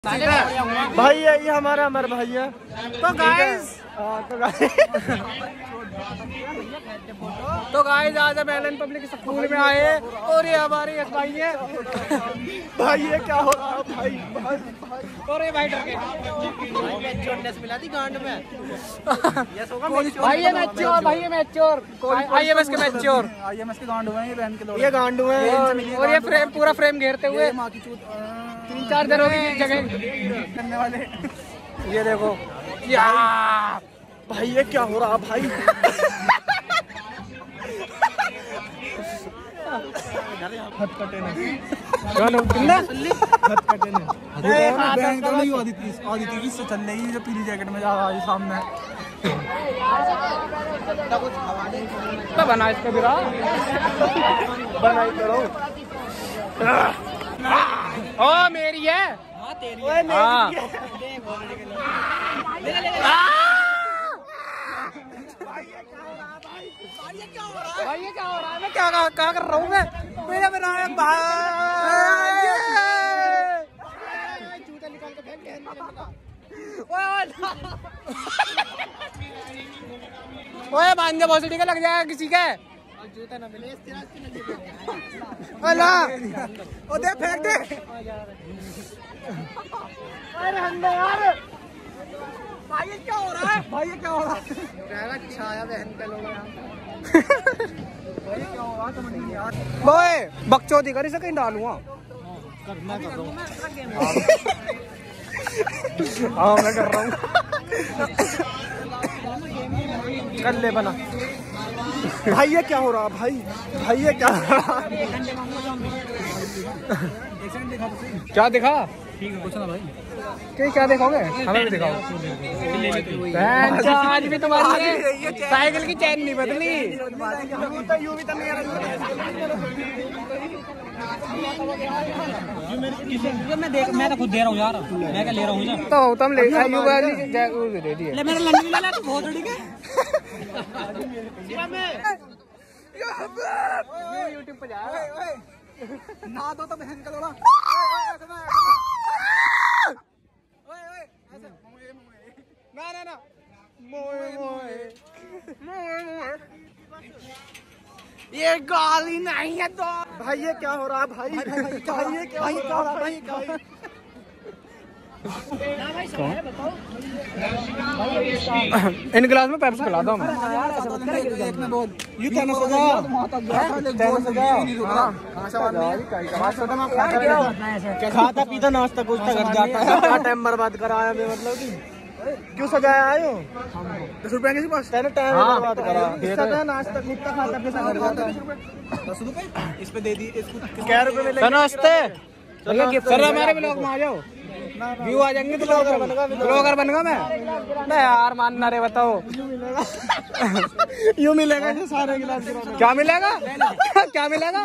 भाई यही हमारा अमर भाई है। तो गाइस आज हम एलन पब्लिक स्कूल में आए और ये हमारे एक भाई है। भाई ये क्या हो रहा है भाई? और ये भाई डर के मिला दी गांड में। भाई ये मैच्योर, भाई ये मैच्योर, आईएमएस के मैच्योर, आईएमएस के गांड हुए हैं, ये गांड हुए हैं। और ये फ्रेम पूरा फ्रेम घेरते हुए 3-4 दिनों की जगह करने वाले। ये देखो या भाई ये क्या हो रहा भाई? चल रही जो पीली जैकेट में जा रहा है सामने बना इसका बिरा बनाई करो। ओ मेरी है। हाँ तेरी है। हाँ। भाई ये क्या हो रहा है? मैं क्या कर रहा हूँ मैं? मेरा विनायक भाई जूता निकाल के फेंक दे। ओए बांधे भोसड़ी का लग जाएगा किसी के जूता ना मिले। ओ दे फेंक दे। अरे हंडे यार भाई ये क्या हो रहा है? भाई ये क्या हो रहा है? छाया बहन के लोग यहाँ भाई क्या हो रहा है? समझ नहीं यार। बोए बकचोदी कर इसे कहीं डालूंगा। मैं कर रहा हूँ। हाँ मैं कर रहा हूँ। कर ले बना। भाई ये क्या हो रहा भाई? भाई ये क्या हो रहा? क्या दिखा? ठीक है कुछ ना भाई। क्या देखोगे? हमें भी दिखाओ। आज भी तुम्हारी साइकिल की चैन नहीं बदली। मैं तो खुद दे रहा हूँ यार। मैं क्या ले रहा हूँ तो तुम ले दे दिए। मेरा लंडन ले ला तो बहुत ठीक है। यूट्यूब पे जा ना दो तो बहन का लोड़ा। ना मोए ये गाली नहीं है तो भाई ये क्या हो रहा है भाई? भाई ये क्या हो रहा है? इन गिलास में पेप्सी पिला दो। खाता पीता नाश्ता कुछ घर जाता है। क्या टाइम बर्बाद कराया मतलब कि क्यों सजाया आयो? 10 रुपया किसी पास टाइम बर्बाद करा। नाश्ता कुत्ता खाता 10 रुपए इस पे दे दी। क्या रुपए मिले? नाश्ते सर हमारे ब्लॉग में आ जाओ। व्यू आ जाएंगे तो ब्लॉगर बनगा मैं यार। मानना रे बताओ। यूँ मिलेगा सारे गिलास। क्या मिलेगा? क्या मिलेगा?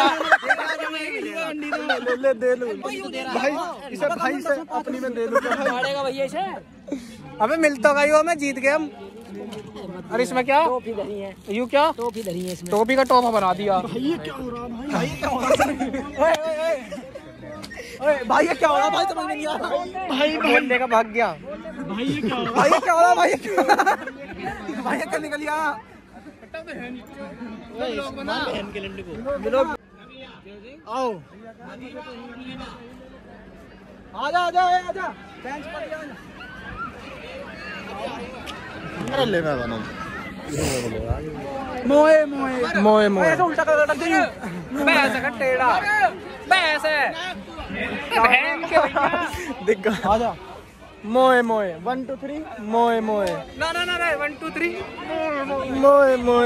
ले दे लूं भाई इसे भाई से अपनी में दे लूं भैया इसे। अबे मिलता गई हो मैं जीत गया हम। अरे इसमें क्या टोपी धरी है? यू क्या टोपी धरी है इसमें? टोपी का टोपा बना दिया। भाई ये क्या हो रहा है भाई? क्या हो रहा है भाई? ये क्या हो रहा है भाई? समझ नहीं आ रहा भाई। बोलने का भाग गया भाई। ये क्या हो रहा है? भाई ये क्या हो रहा है? भाई ये क्या निकल गया? बहन के लंडे को आओ आजा बेंच पर जा। अरे ले मैं बना मोए ऐसा उल्टा कर ऐसा का टेढ़ा ऐसे बहन के भैया दिख आजा। मोए 1 2 3 मोए ना 1 2 3 मोए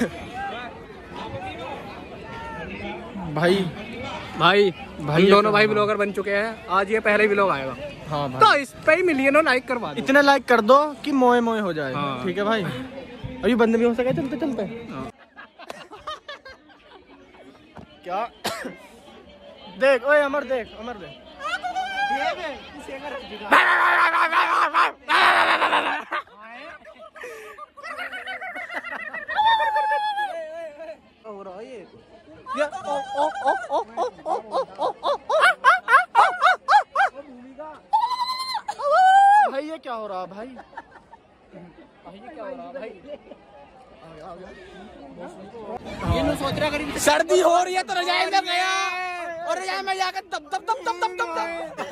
भाई दोनों भाई ब्लॉगर बन चुके हैं। आज ये पहले व्लॉग आएगा। हाँ भाई। तो इस पे ही मिलियनों लाइक करवा दो। इतने लाइक कर दो कि मोए हो जाए। हाँ। ठीक है भाई। अभी बंद भी हो सके चलते हाँ। क्या देख ओए अमर देख हो रहा है ये भूमिका क्या हो रहा भाई? ये क्या हो रहा भाई? ये नो सोच रहा करीब सर्दी हो रही है तो रजाई में गया और रजाई में जाकर तब तब तब तब तब तब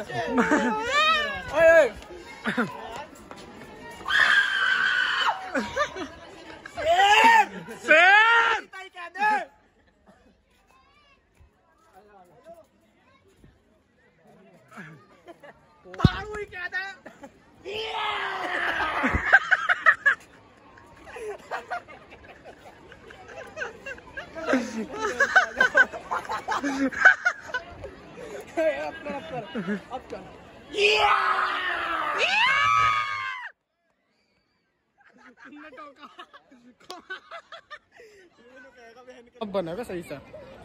अब बनेगा सही सा।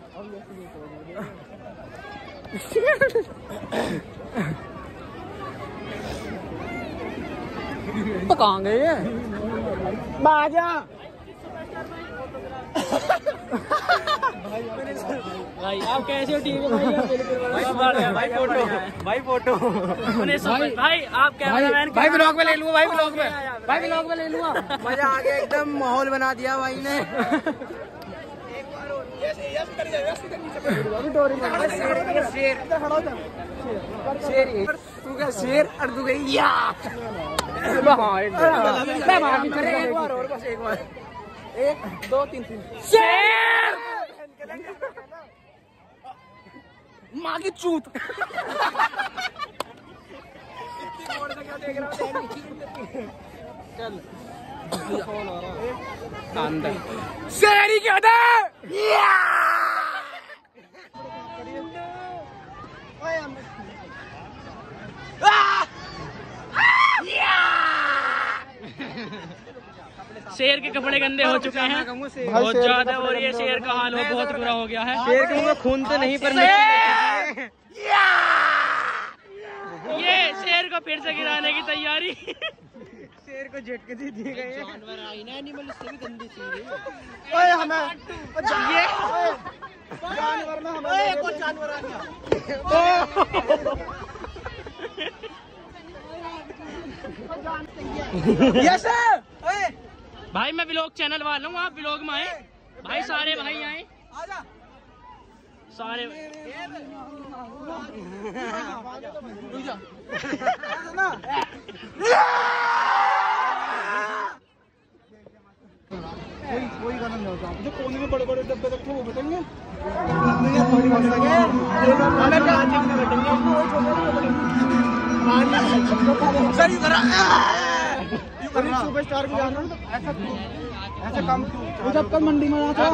तो कहाँ गए ये? बाजा भाई आप कैसे हो? ठीक है भाई फोटो भाई आप कैमरामैन भाई ब्लॉग में ले लूँगा भाई ब्लॉग में ले लूँगा। मजा आ गया एकदम माहौल बना दिया भाई ने। शेर और तू गई या एक बार और बस एक बार 1 2 3 शेर माँ की चूत। चल अंदर शेरी क्या था? शेर के कपड़े गंदे हो चुके हैं बहुत ज्यादा और ये शेर का हाल बहुत बुरा हो गया है। शेर के मुंह खून तो नहीं पर ये शेर को फिर से गिराने की तैयारी। शेर को झटके दे दिए गए। जानवर आई ना एनिमल इससे भी गंदी चीज है। ओए हमें ये जानवर ना हमें एक और जानवर आ गया। यस ओए भाई मैं व्लॉग चैनल वाला हूँ, आप व्लॉग में आए भाई, सारे भाई आए सारे। कोई गाना नहीं होता जो कोने में बड़े बड़े डब्बे रखे वो बैठेंगे। सुपरस्टार को जाना ऐसा काम क्यों? जब कल मंडी में आता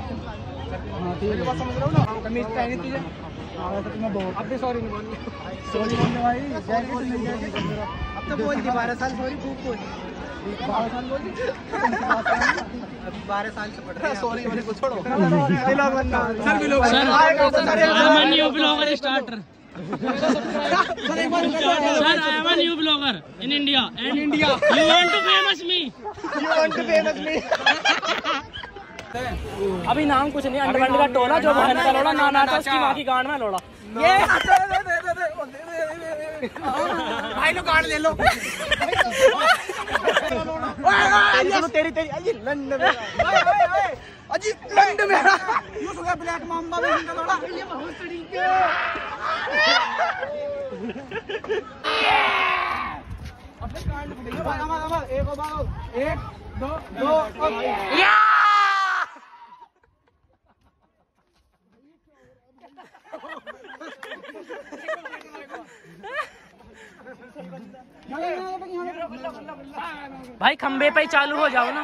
समझ रहा हूँ ना कमीज पहनी तुझे। अब भी सॉरी नहीं बोलनी। सॉरी बोलने भाई अब तो बोल दी 12 साल सॉरी खूब बोल 12 साल बोल 12 साल से पढ़ रहा है। सॉरी वाले को छोड़ो। Sir new blogger starter sir I am new blogger in India and India you want to famous me अभी नाम कुछ नहीं अंडरवर्ल्ड का टोला जो बहन का लोड़ा नाना था उसकी माँ की गांड में लोड़ा। ये भाई लो गाड़ ले लो। तेरी तेरी अजी लंड मेरा अजी लंड मेरा यूं हो गया ब्लैक मांबा में इनका लोड़ा ये बहुत तरीके अपने कांड फटेंगे भाई हमारा एक और बार 1 2 या भाई खंबे पे ही चालू हो जाओ ना।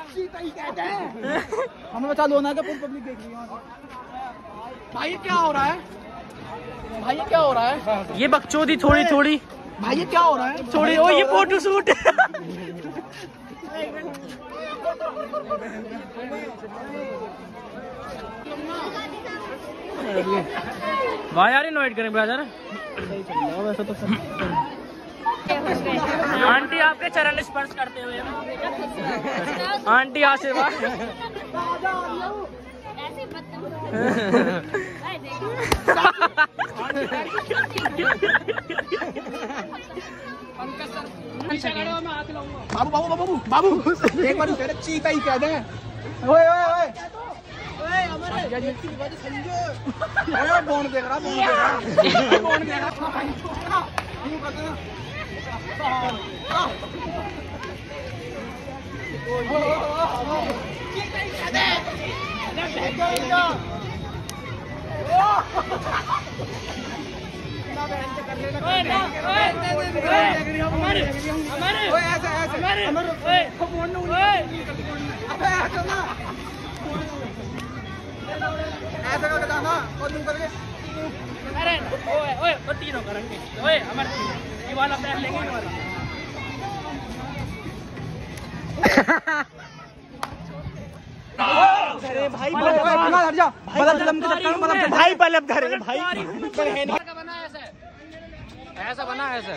हमें चालू होना है तो पूरी पब्लिक देख रही है। भाई क्या हो रहा है? भाई क्या हो रहा है? ये बकचोदी थोड़ी थोड़ी भाई ये क्या हो रहा है? थोड़ी ओ ये फोटो शूट भाई यार इनवाइट करें ब्रदर। वैसे तो आंटी आपके चरण स्पर्श करते हुए आंटी आशीर्वाद। बाबू बाबू बाबू बाबू एक बार चीता ही कह दे। ओए ओए ओए कौन देख रहा कौन देख ऐसा करके जाना और तुम करके अरे ओए ओए वो तीनों करेंगे। ओए हमारे ये वाला पैर लेंगे हमारा। अरे भाई हट जा बल्ब के चक्कर में भाई बल्ब धरे भाई का बना ऐसा बना ऐसा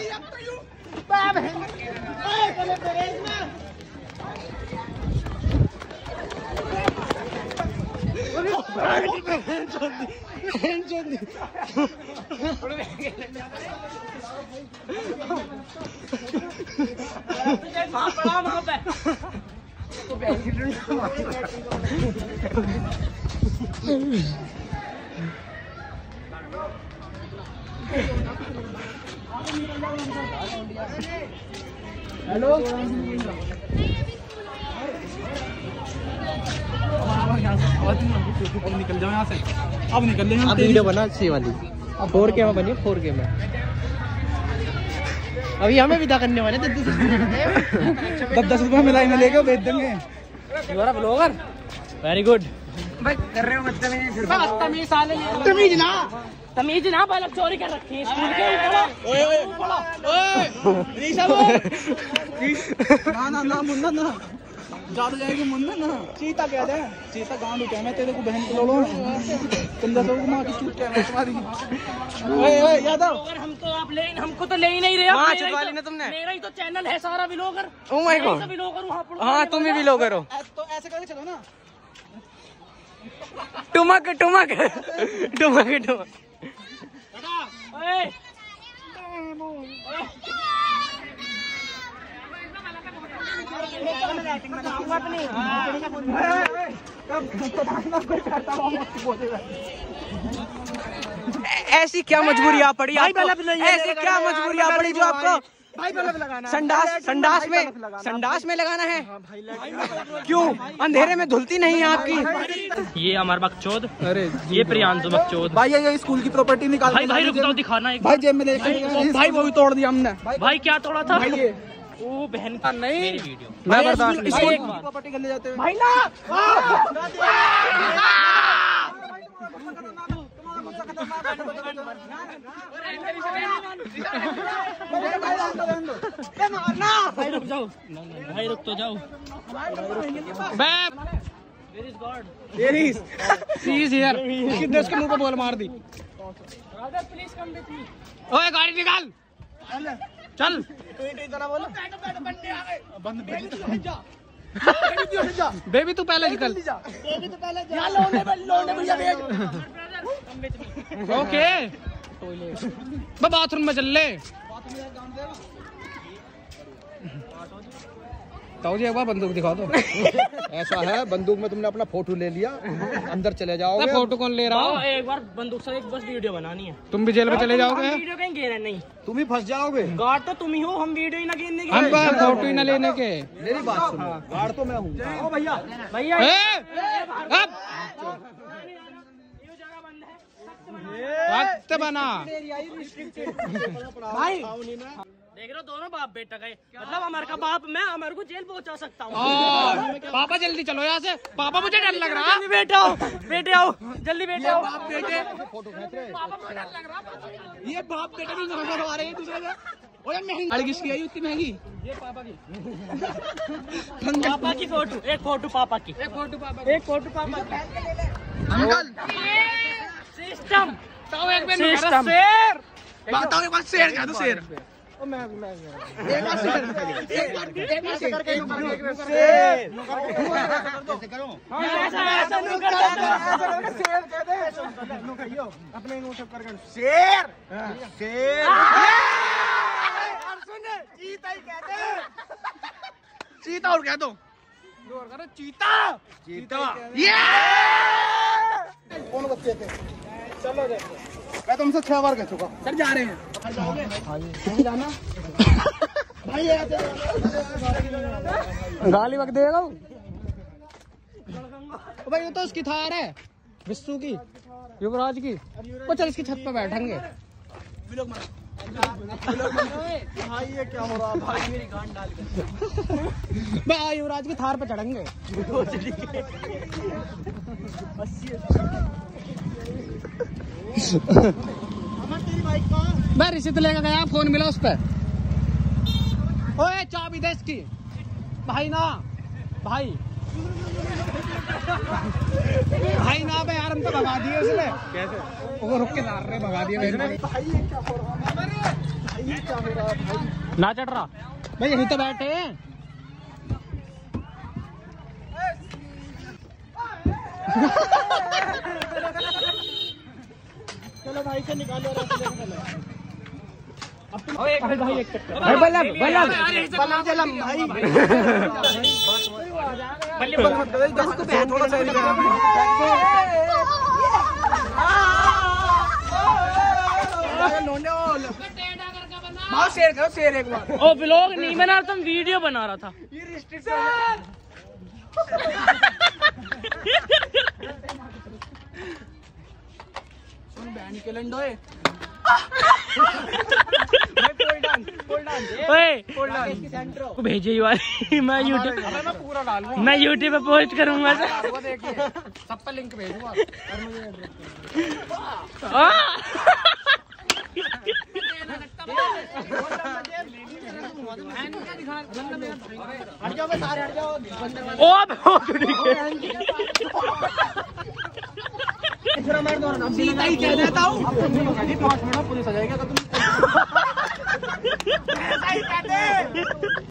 हेलो अब निकल जाओ यहाँ से। अब निकल जाओ। अब वीडियो बना अच्छी वाली 4K में बनी 4K में। अभी हमें विदा करने वाले 10 रुपए मिलाई में लेके भेज देंगे। Blogger very good. भाई कर रहे हो बदतमीज तमीज ना बल्ब चोरी कर रखी है स्कूल के ऊपर। ना ना मुन्ना ना ज्यादा जाएगी मुन्ना ना। चीता कह दे चीता गांड उठा मैं तेरे को बहन को लोड़ो तुम दसो को मां की चूत क्या तुम्हारी। ओए ओए यादव हमको तो ले ही नहीं रहे। मां चुत वाली ने तुमने मेरा ही तो चैनल है सारा vlogger. Oh my god vlogger वहां पर। हां तुम भी व्लॉगर हो तो ऐसे करके चलो ना। टुमक टुमक टुमक टुमक ओए ऐसी क्या मजबूरी आ पड़ी आपको? ऐसी क्या मजबूरी आ पड़ी जो आपको संडास में लगाना है? क्यों अंधेरे में धुलती नहीं है आपकी? ये हमारा बकचोद। अरे ये प्रियांशु बकचोद। भाई ये स्कूल की प्रॉपर्टी निकाल भाई रुक जाओ दिखाना एक भाई जेब में लेके भाई वो भी तोड़ दिया हमने। भाई क्या तोड़ा था भाई ये ओ बहन का नहीं मेरी वीडियो मैं बर्दाश्त नहीं प्रॉपर्टी कर ले जाते हैं भाई ना। भाई रुक जाओ भाई रुक तो जाओ। कितने उसके मुंह पे बॉल मार दी। ओए गाड़ी निकाल चल। बेबी तू पहले निकल। ओके बाथरूम में चल ले। ताऊ जी एक बार बंदूक दिखा दो। ऐसा है बंदूक में तुमने अपना फोटो ले लिया अंदर चले जाओगे। फोटो कौन ले रहा है? एक बार बंदूक से एक बस वीडियो बनानी है। तुम भी जेल में चले जाओगे। वीडियो कहीं गेना नहीं तुम ही फंस जाओगे। गार्ड तो तुम ही हो हम वीडियो ही ना गेने के। हम फोटो ही ना लेने के। मेरी बात सुनो गार्ड तो मैं हूँ। भैया भैया वक्त बना भाई देख रहे हो दोनों बाप बेटा गए। मतलब हमारे का बाप मैं हमारे को जेल पहुंचा सकता हूँ। पापा जल्दी चलो यहाँ से। पापा मुझे डर लग रहा है। बेटे आओ बेटे आओ जल्दी बेटे आओ। बेटे ये बाप बेटे भी करवा रहे हैं दूसरे से। महंगी किसकी आई उतनी महंगी? ये पापा की। पापा की फोटो एक फोटो पापा की एक फोटो पापा की अंकल सिस्टम सिस्टम शेर बताओ एक बार शेर कह दो शेर। अपने शेर शेर चीता ही कहते हैं। चीता और कह दो। और करो चीता। चीता। ये कौन बच्चे थे? चलो देखो। मैं तुमसे 6 बार कह चुका। सर जा रहे हैं। जाओगे? हाँ जाना। भाई गाली वक्त देगा वो। भाई तो उसकी थार है, विष्णु की, युवराज की। वो चल इसकी छत पे बैठेंगे। भाई ये क्या हो रहा भाई? मेरी गांड डाल के भाई युवराज की थार पे चढ़ेंगे। मैं रिसीट लेकर गया, फोन मिला उस पर। ओए चाबी दे इसकी। भाई ना भाई भाई ना बे यार, हम तो भगा दिए उसने। कैसे? वो रुक के मार रहे, भगा दिए। भाई ये क्या हो रहा है? ये क्या हो रहा है भाई? ना चढ़ रहा भाई, यहीं तो बैठे हैं। चलो भाई से निकालो। भाई एक चक्कर भाई बल्लम बल्लम बल्लम जलम भाई बल्लम मत करो, इसको पे थोड़ा सा भाव शेयर करो, शेयर एक बार। ओ ब्लॉग नहीं बना, तुम वीडियो बना रहा था। ये रिस्ट्रिक्शन सुन बैन के लंडोए। को भेजे ही वाली मैं यूट्यूब पे पोस्ट करूंगा। सब पर लिंक भेजूंगा। हट जाओ सारे, हट जाओ। सीधा ही कह देता हूँ। 5 मिनट पुलिस आ जाएगा तो तुम